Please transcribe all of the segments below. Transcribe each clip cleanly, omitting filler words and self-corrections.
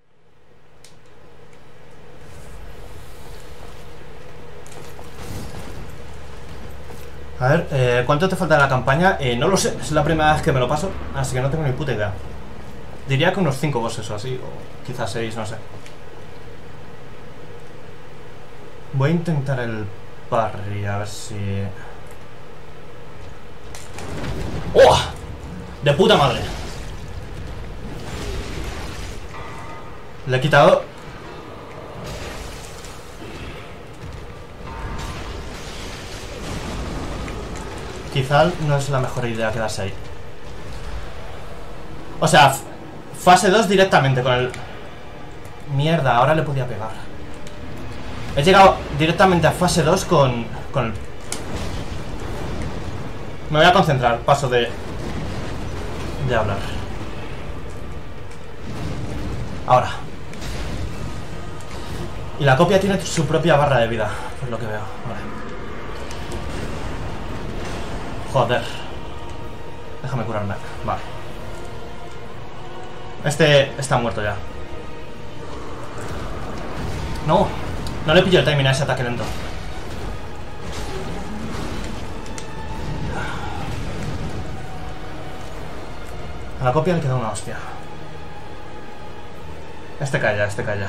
A ver, ¿cuánto te falta de la campaña? No lo sé, es la primera vez que me lo paso, así que no tengo ni puta idea. Diría que unos 5 bosses o así, o quizás 6, no sé. Voy a intentar el parry, a ver si... ¡Oh! ¡De puta madre! Le he quitado... Quizá no es la mejor idea quedarse ahí. O sea, fase 2 directamente con el... Mierda, ahora le podía pegar. He llegado directamente a fase 2 con el... Me voy a concentrar, paso de hablar. Ahora. Y la copia tiene su propia barra de vida, por lo que veo. Vale. Joder. Déjame curarme. Vale. Este está muerto ya. No. No le pillo el timing a ese ataque lento. A la copia le queda una hostia. Este calla, este calla.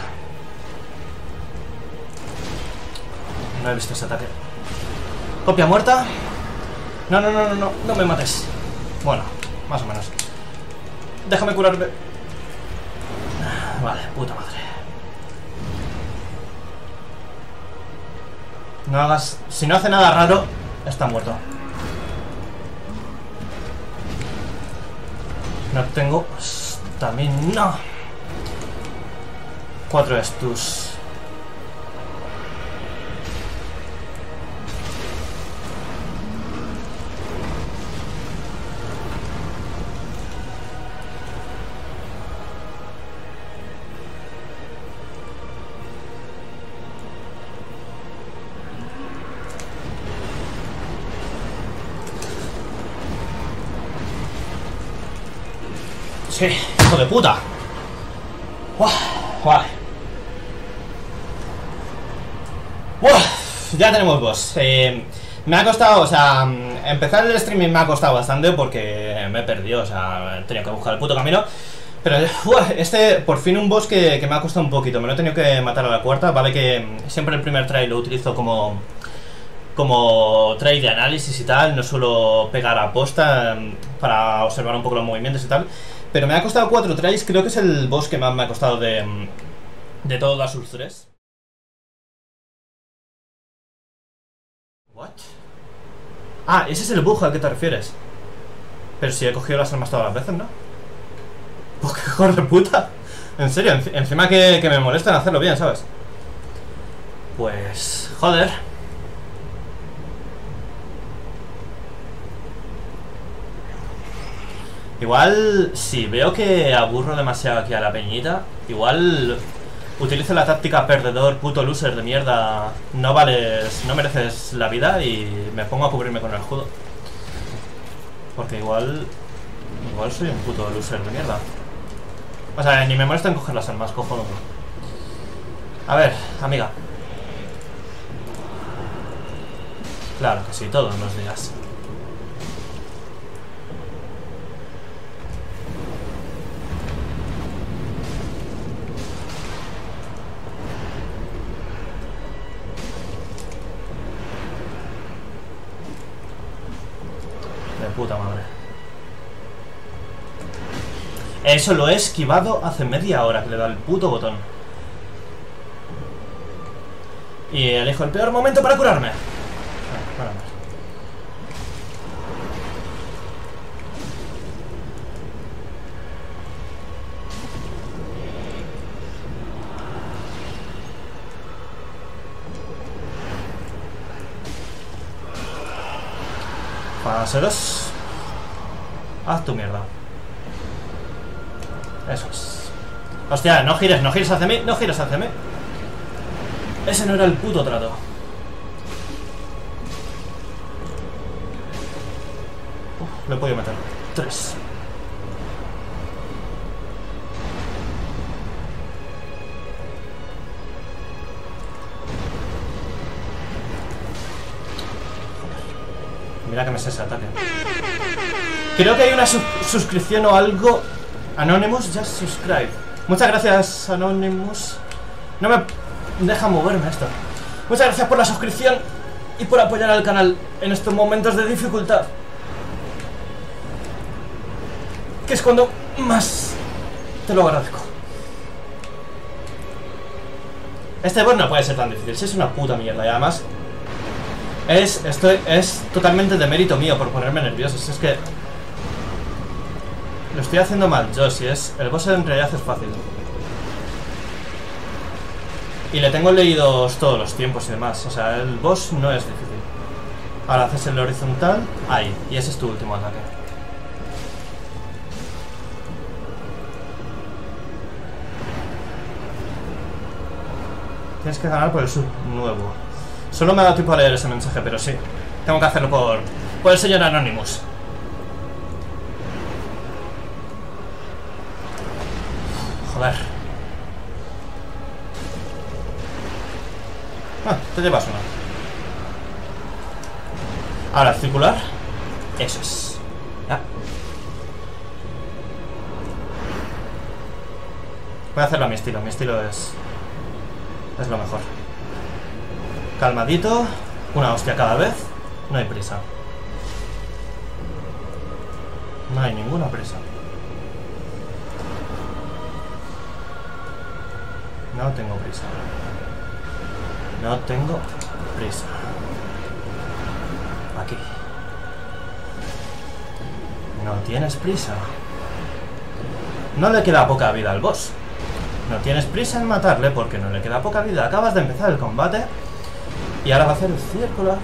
No he visto ese ataque. Copia muerta. No, no, no, no, no, no me mates. Bueno, más o menos. Déjame curarme. Vale, puta madre. No hagas... Si no hace nada raro, está muerto. No tengo... También no. 4 estus. Sí, hijo de puta. Vale. Ya tenemos boss. Me ha costado, o sea, empezar el streaming me ha costado bastante porque me he perdido, o sea, tenía que buscar el puto camino. Pero este, por fin un boss que me ha costado un poquito. Me lo he tenido que matar a la cuarta. Vale que siempre el primer try lo utilizo como try de análisis y tal. No suelo pegar a posta para observar un poco los movimientos y tal. Pero me ha costado 4 tries, creo que es el boss que más me ha costado de todos los Souls 3. ¿What? Ah, ese es el bug al que te refieres. Pero si he cogido las armas todas las veces, ¿no? Pues qué hijo de puta. En serio, encima que me molestan hacerlo bien, ¿sabes? Pues... joder. Igual, si veo que aburro demasiado aquí a la peñita, igual utilizo la táctica perdedor, puto loser de mierda, no vales, no mereces la vida y me pongo a cubrirme con el escudo. Porque igual soy un puto loser de mierda. O sea, ni me molesta en coger las armas, cojo otro. A ver, amiga. Claro que sí, todos los días. Puta madre. Eso lo he esquivado hace media hora que le da el puto botón. Y elijo el peor momento para curarme. Fase 2. Haz tu mierda. Eso es. Hostia, no gires hacia mí, no gires hacia mí. Ese no era el puto trato. Le he podido meter 3. mira que me sé ese ataque. Creo que hay una suscripción o algo. Anonymous, just subscribe. Muchas gracias, Anonymous. No me deja moverme esto. Muchas gracias por la suscripción y por apoyar al canal en estos momentos de dificultad, que es cuando más te lo agradezco. Este boss no puede ser tan difícil, si es una puta mierda. Y además es totalmente de mérito mío por ponerme nervioso. Si es que lo estoy haciendo mal yo, si es... El boss en realidad es fácil. Y le tengo leídos todos los tiempos y demás. O sea, el boss no es difícil. Ahora haces el horizontal. Ahí. Y ese es tu último ataque. Tienes que ganar por el sub nuevo. Solo me ha dado tiempo a leer ese mensaje, pero sí. Tengo que hacerlo por el señor Anonymous. Joder. Ah, te llevas una. Ahora, el circular. Eso es. Ya. Voy a hacerlo a mi estilo. Mi estilo es lo mejor. Calmadito. Una hostia cada vez. No hay prisa. No hay ninguna prisa. No tengo prisa. No tengo prisa. Aquí. No tienes prisa. No le queda poca vida al boss. No tienes prisa en matarle porque no le queda poca vida. Acabas de empezar el combate y ahora va a hacer el círculo.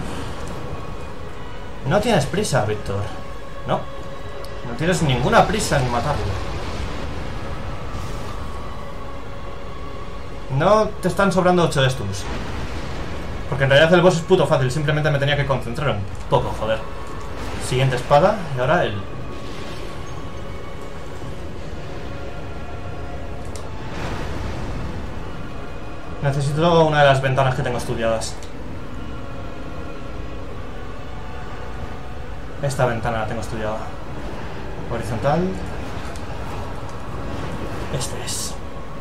No tienes prisa, Víctor. No. No tienes ninguna prisa en matarlo. No te están sobrando 8 stuns. Porque en realidad el boss es puto fácil. Simplemente me tenía que concentrar un poco, joder. Siguiente espada. Y ahora el... Necesito una de las ventanas que tengo estudiadas. Esta ventana la tengo estudiada. Horizontal. Este es.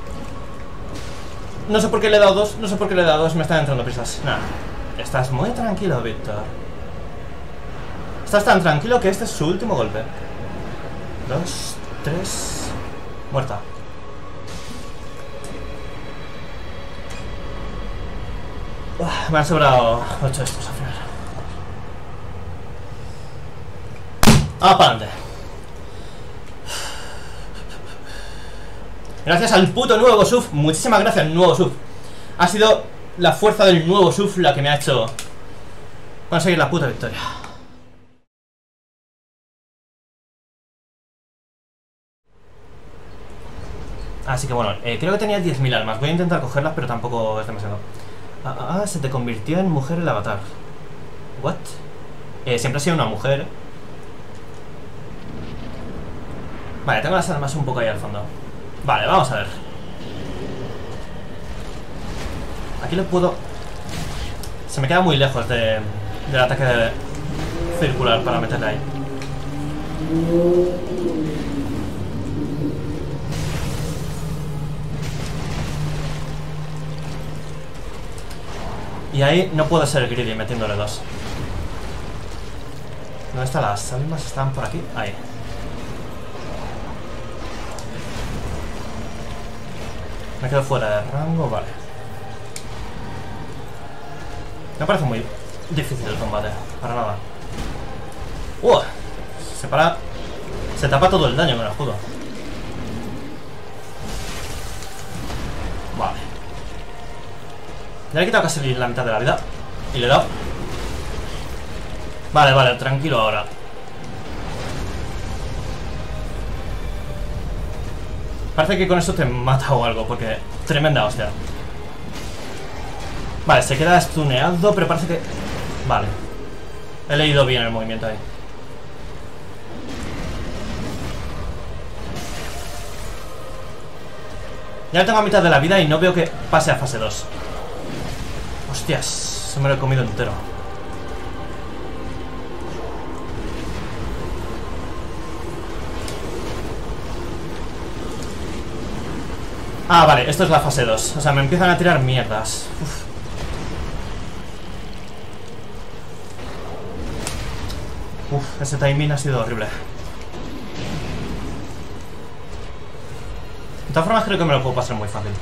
No sé por qué le he dado dos. No sé por qué le he dado dos. Me están entrando prisas. Nada. Estás muy tranquilo, Víctor. Estás tan tranquilo que este es su último golpe. 2, 3. Muerta. Me han sobrado 8 estos al final. ¡Ah, para adelante! Gracias al puto nuevo sub. Muchísimas gracias, nuevo sub. Ha sido la fuerza del nuevo sub la que me ha hecho conseguir la puta victoria. Así que bueno, creo que tenía 10.000 almas. Voy a intentar cogerlas, pero tampoco es demasiado. Se te convirtió en mujer el avatar. ¿What? Siempre ha sido una mujer. Vale, tengo las almas un poco ahí al fondo. Vale, vamos a ver. Aquí lo puedo... Se me queda muy lejos del ataque circular para meterle ahí. Y ahí no puedo ser greedy metiéndole dos. ¿Dónde están las almas? ¿Están por aquí? Ahí. Me quedo fuera de rango, vale. Me parece muy difícil el combate, para nada. Se tapa todo el daño con el escudo. Vale. Ya le he quitado casi la mitad de la vida. Y le he dado. Vale, vale, tranquilo ahora. Parece que con esto te mata o algo, porque... Tremenda hostia. Vale, se queda stuneado, pero parece que... Vale. He leído bien el movimiento ahí. Ya tengo a mitad de la vida y no veo que pase a fase 2. Hostias, se me lo he comido entero. Ah, vale, esto es la fase 2. O sea, me empiezan a tirar mierdas. Ese timing ha sido horrible. De todas formas creo que me lo puedo pasar muy fácil.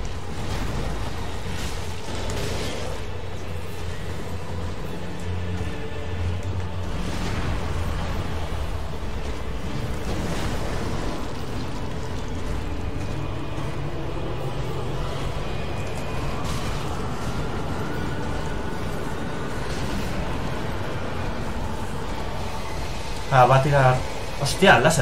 Ah, va a tirar... Hostia, el láser.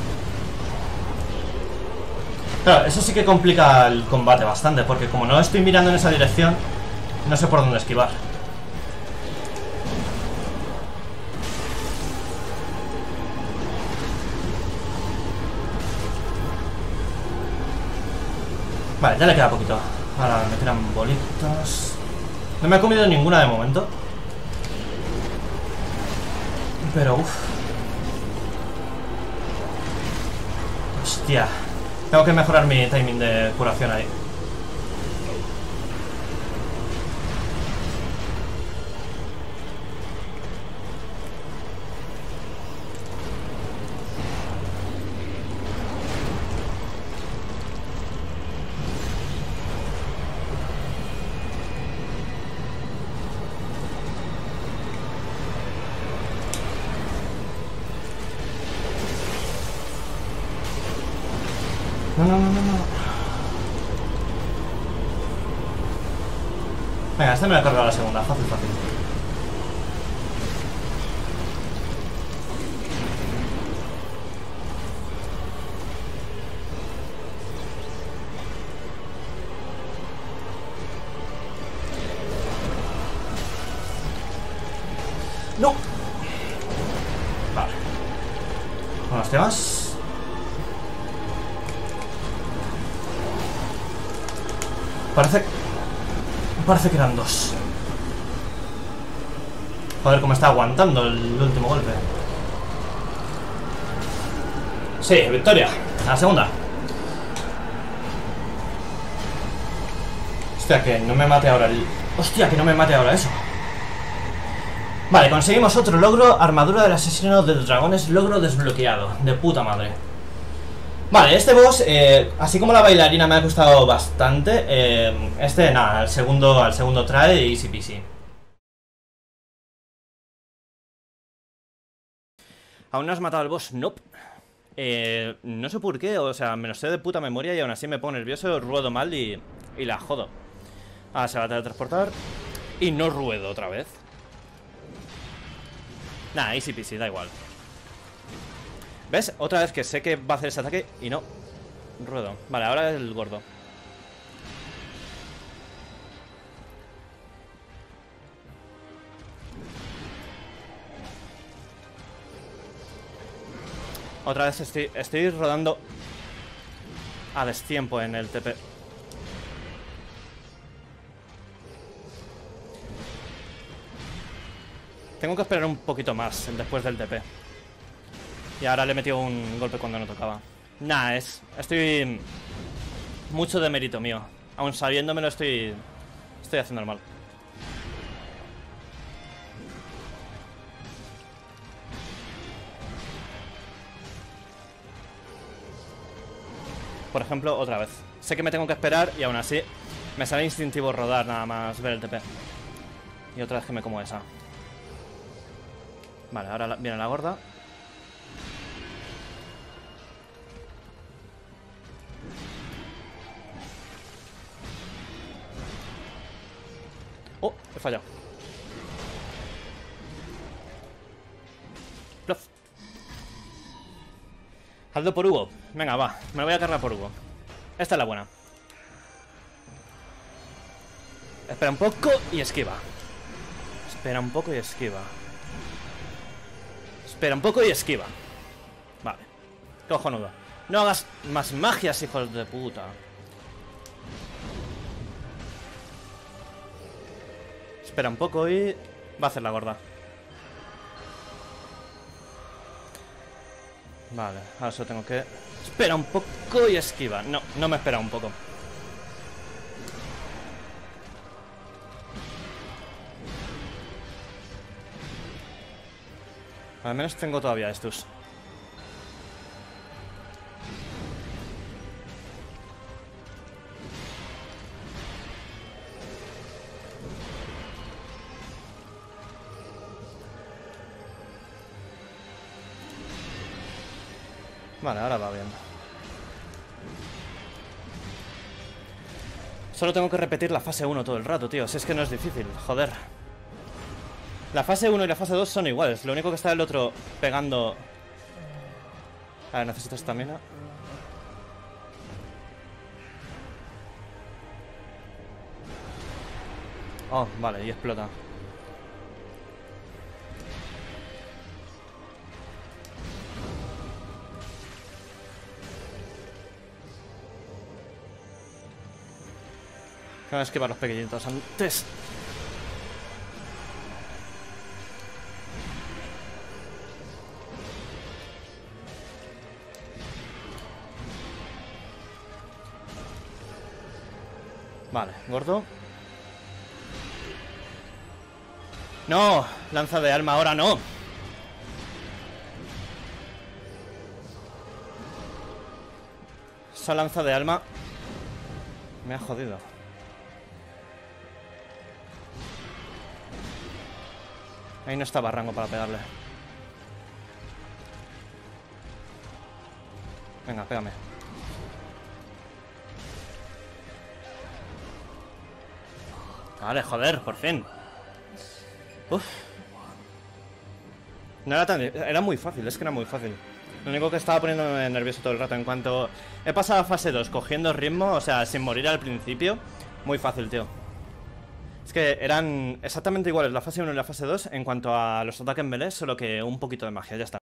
Claro, eso sí que complica el combate bastante, porque como no estoy mirando en esa dirección, no sé por dónde esquivar. Vale, ya le queda poquito. Ahora me tiran bolitas. No me ha comido ninguna de momento. Pero uff. Hostia. Tengo que mejorar mi timing de curación ahí. No. Venga, este me lo he cargado a la segunda. Fácil. ¡No! Vale. Unos temas. Parece que eran dos. Joder, cómo está aguantando el último golpe. Sí, victoria. A la segunda. Hostia, que no me mate ahora el... Hostia, que no me mate ahora eso. Vale, conseguimos otro logro. Armadura del asesino de dragones. Logro desbloqueado. De puta madre. Vale, este boss, así como la bailarina me ha costado bastante, nada, al segundo trae easy peasy. ¿Aún no has matado al boss? Nope. No sé por qué, o sea, me lo sé de puta memoria y aún así me pongo nervioso, ruedo mal y la jodo. Ahora se va a teletransportar y no ruedo otra vez. Nah, easy peasy, da igual. ¿Ves? Otra vez que sé que va a hacer ese ataque y no ruedo. Vale, ahora el gordo. Otra vez estoy rodando a destiempo en el TP. Tengo que esperar un poquito más después del TP. Y ahora le he metido un golpe cuando no tocaba. Nah, estoy... Mucho de mérito mío. Aún sabiéndomelo estoy haciendo mal. Por ejemplo, otra vez. Sé que me tengo que esperar y aún así me sale instintivo rodar nada más ver el TP. Y otra vez que me como esa. Vale, ahora viene la gorda. Oh, he fallado. Bluff. Hazlo por Hugo. Venga, va. Me lo voy a cargar por Hugo. Esta es la buena. Espera un poco y esquiva. Espera un poco y esquiva. Espera un poco y esquiva. Vale. Cojonudo. No hagas más magias, hijos de puta. Espera un poco y... va a hacer la gorda. Vale, ahora solo tengo que... Espera un poco y esquiva. No me espera un poco. Al menos tengo todavía estos. Vale, ahora va bien. Solo tengo que repetir la fase 1 todo el rato, tío. Si es que no es difícil, joder. La fase 1 y la fase 2 son iguales. Lo único que está el otro pegando... A ver, necesito estamina. Oh, vale, y explota. Voy a esquivar los pequeñitos antes. Vale, gordo. ¡No! Lanza de alma, ahora no. Esa lanza de alma me ha jodido. Ahí no estaba rango para pegarle. Venga, pégame. Vale, joder, por fin. Uf. No era tan... Era muy fácil, es que era muy fácil. Lo único que estaba poniéndome nervioso todo el rato. En cuanto he pasado a fase 2 cogiendo ritmo, o sea, sin morir al principio, muy fácil, tío. Es que eran exactamente iguales la fase 1 y la fase 2 en cuanto a los ataques melee, solo que un poquito de magia, ya está.